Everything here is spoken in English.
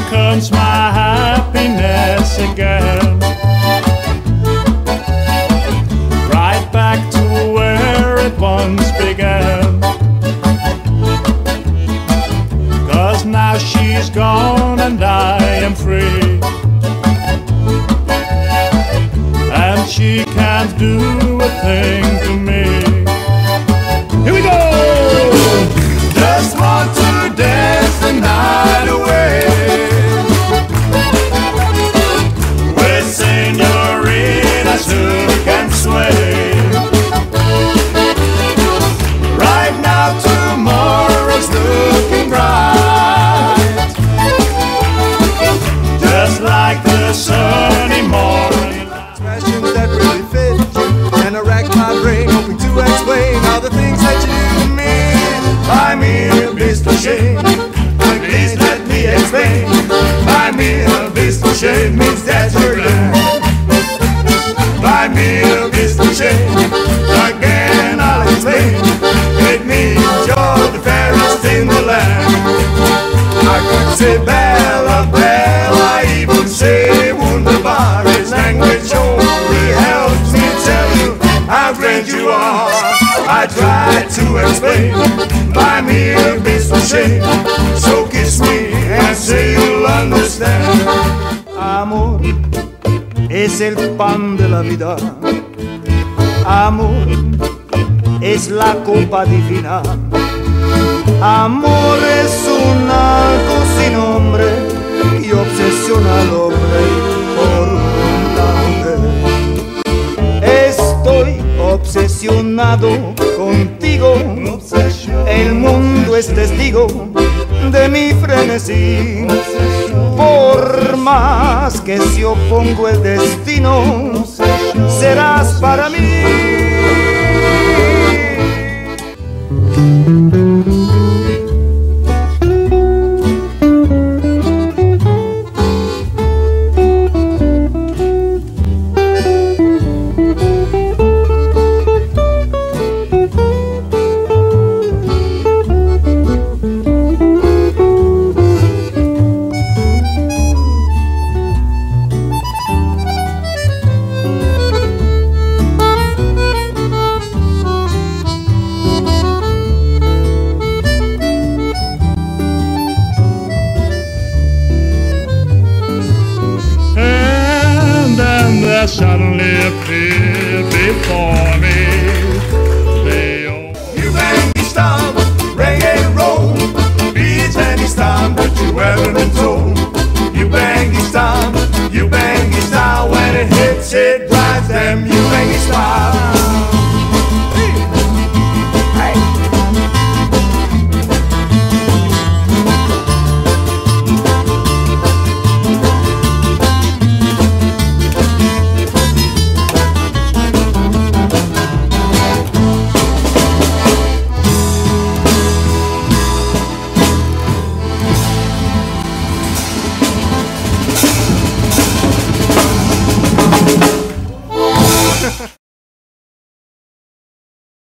comes my happiness again. Right back to where it once began. 'Cause now she's gone and I am free, and she can't do a thing to me. Here we go! Just want to dance the night away with senoritas who can sway. Right now tomorrow's looking bright, just like the sunny morning. Questions that really fit you, and I rack my brain hoping to explain all the things that you do to me. Buy me a bistro shade, please let me explain. Buy me a bistro shade means that you're glad. Buy me a bistro shade, again I'll explain. It means you're the fairest in the land. I could say Bella, Bella, I even say wunderbar. His language only helps me tell you how great you are. I try to explain. Buy me a bistro shade, so kiss me and say you'll understand. Amor es el pan de la vida. Amor es la copa divina. Amor es un algo sin nombre y obsesiona al hombre por una mujer. Estoy obsesionado contigo, el mundo es testigo de mi frenesí. Por más que se opongo el destino, serás para mí. Suddenly appeared before me. You bang style, reggae roll, beats any style that you ever been told. You bang style when it hits, it drives them. You bang style.